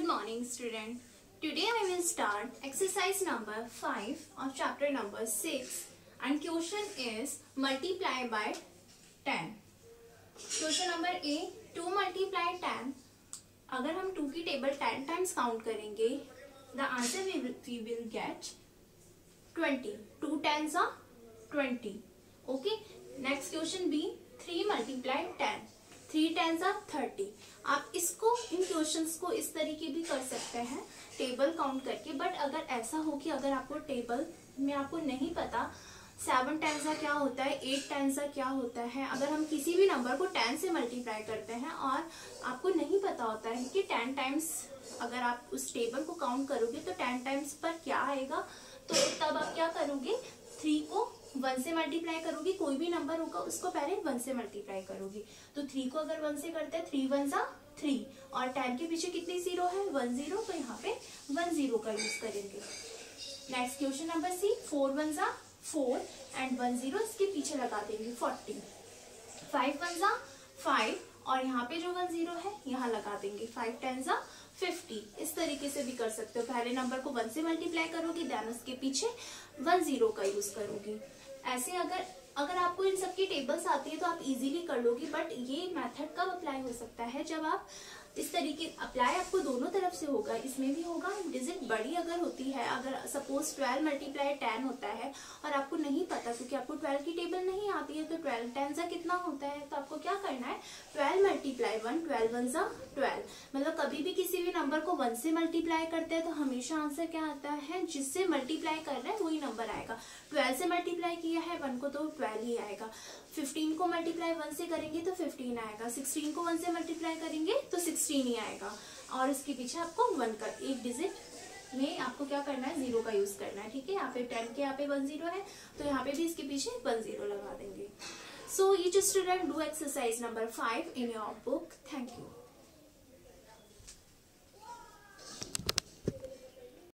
morning, student. Today I will start exercise number 5 of chapter number 6 and question is multiply by 10. Question number A, 2 multiply 10. अगर हम 2 की table 10 times count करेंगे, the answer we will get 20. 2 tens are 20. Okay. Next question B, 3 multiply 10. 3 tens are 30. आप इसको इन questions को इस तरीके भी कर सकते हैं टेबल काउंट करके, बट अगर ऐसा हो कि अगर आपको टेबल में आपको नहीं पता 7 टेंसा क्या होता है, 8 टेंसा क्या होता है, अगर हम किसी भी नंबर को 10 से मल्टीप्लाई करते हैं और आपको नहीं पता होता है कि 10 टाइम्स अगर आप उस टेबल को काउंट करोगे तो 10 टाइम्स पर क्या आएगा, तो तब आप क्या करोगे, 3 को 1 से मल्टीप्लाई करोगे, कोई भी नंबर होगा उसको पहले 1 से मल्टीप्लाई करोगे। तो 3 को अगर 1 से करते हैं 3 1 जा 3 और 10 के पीछे कितनी जीरो है, 1 0, तो यहाँ पे 1 0 का यूज करेंगे। नेक्स्ट क्वेश्चन नंबर सी, 4 1 जा 4 एंड 1 0 इसके पीछे लगा देंगे 40। 5 1 जा 5 और यहाँ पे जो 1 0 है यहाँ लगा देंगे 5 10 जा 50। इस तरीके से भी कर सकते हो, पहले नंबर को 1 से मल्टीप्लाई करोगे देन उसके पीछे 1 0 का यूज करोगे। ऐसे अगर आपको इन सब की टेबल्स आती है तो आप इजीली कर लोगे, बट ये मेथड कब अप्लाई हो सकता है, जब आप इस तरीके अप्लाई आपको दोनों तरफ से होगा, इसमें भी होगा। डिजिट बड़ी अगर होती है, अगर सपोज 12 मल्टीप्लाई 10 होता है और आपको नहीं पता क्योंकि आपको 12 की टेबल नहीं आती है, तो 12 10 सा कितना होता है, तो आपको क्या करना है 12 मल्टीप्लाई 1, 12 1 जा 12। मतलब कभी भी किसी भी नंबर को 1 से मल्टीप्लाई करते हैं तो हमेशा आंसर क्या आता है, जिससे मल्टीप्लाई कर रहे हैं वही नंबर आएगा। 12 से मल्टीप्लाई किया है 1 को तो 12 ही आएगा। 15 को मल्टीप्लाई 1 से करेंगे तो 15 आएगा। 16 को 1 से मल्टीप्लाई करेंगे तो 16 ही आएगा। और इसके पीछे आपको 1 का एक डिजिट में आपको क्या करना है, 0 का यूज करना है। ठीक है, यहाँ पे 10 के यहाँ पे 1 0 है तो यहाँ पे भी इसके पीछे 1 0 लगा देंगे। सो each student do exercise number 5 in your book. Thank you.